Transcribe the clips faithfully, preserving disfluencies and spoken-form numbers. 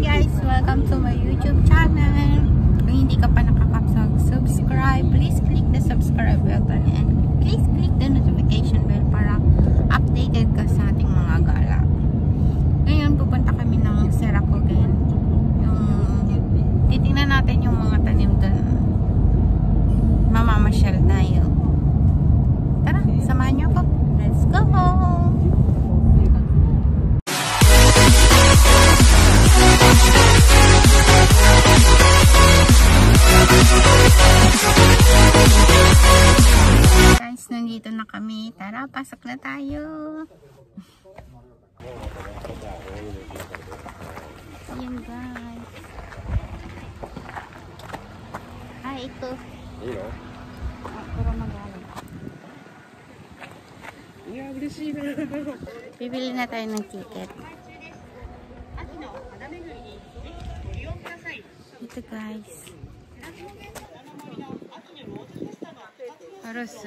guys! Welcome to my YouTube channel. Kung hindi ka pa nakaka-subscribe, please click the subscribe button and please click the notification bell para updated ka sa ating mga gala. Ngayon, pupunta kami ng Sera Kogen. Yung titingnan natin yung mga tanim doon. Mamamasyal tayo. Tara, samahan niyo ako. Let's go! Guys, nandito na kami. Tara, pasok na tayo. Ayan guys. Ah, ito. Iyo. Ah, pero magaling. Yeah,嬉しいな. Bibili na tayo ng ticket. Ito guys. Arosu.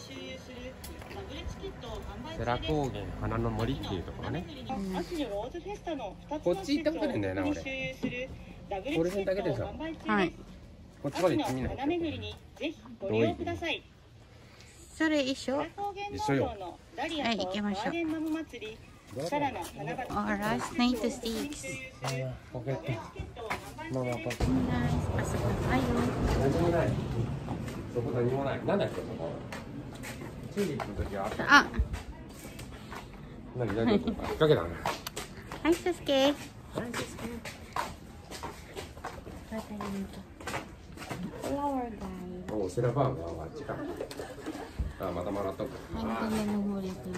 Sera Kogen Farmっていうところね。こっち行ったことないんだよな、俺。これ辺だけでしょ。 はい。 こっちまで行ってみない。どういう？ それ一緒？ 一緒よ。 はい、行きましょう。Alright, nice to see you. Pocket. Mama, papa. Nice, pasok na tayo. 何もない。そこ何もない。なんだっけ、そこ。チューリップの時はあった。 あ、 何、大丈夫？引っ掛けたね。 はい、サスケ。 はい、ですね。 Flower guy. おお、セラバーガーはあっちか。あ、またもらっとく。 Ang ganda ng huli ko.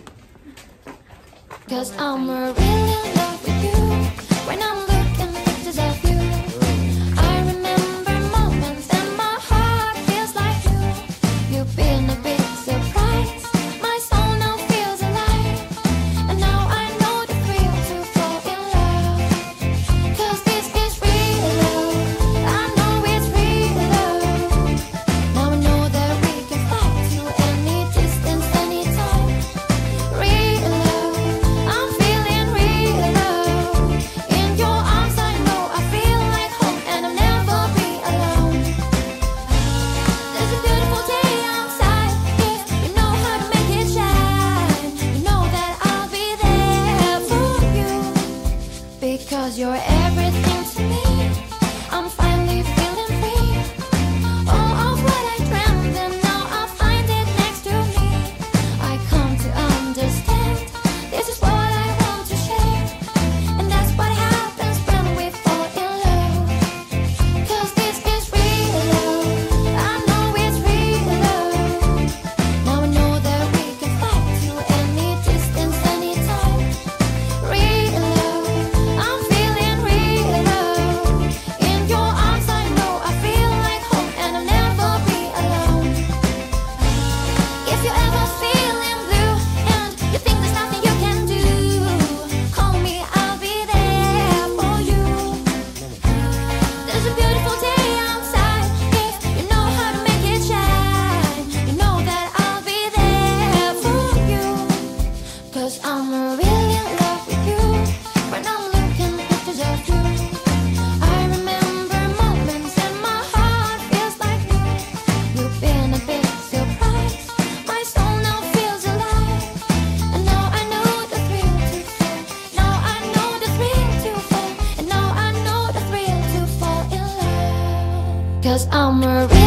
Cause I'm really in love with you. When I'm looking at pictures of you, I remember moments and my heart feels like you. You've been a big surprise. My soul now feels alive. And now I know the thrill to fall in love. Cause this is real love. I know it's real love. Now I know that we can fly to any distance, anytime. Real love. I'm feeling real love. In your arms I know I feel like home and I'll never be alone. There's a beautiful day outside. Yeah, you know how to make it shine. You know that I'll be there for you. Because you're everything to me. I'm finally feeling free. All of what I dreamed and now I find it next to me. I come to understand. This is what I want to share. And that's what happens when we fall in love. Cause this is real love. I know it's real love. Now I know that we can fly to any distance, anytime. Real love. I'm feeling real love. In your arms I know I feel like home and I'll never be alone. If you're ever feeling blue and you think there's nothing you can do, call me, I'll be there for you. There's a beautiful day outside. If you know how to make it shine, you know that I'll be there for you. Cause I'm really in love with you. When I'm looking at pictures of you, I remember moments and my heart feels like new. You've been a big surprise. My soul now feels alive. And now I know the thrill to fall. Now I know the thrill to fall. And now I know the thrill to fall in love. Cause I'm a real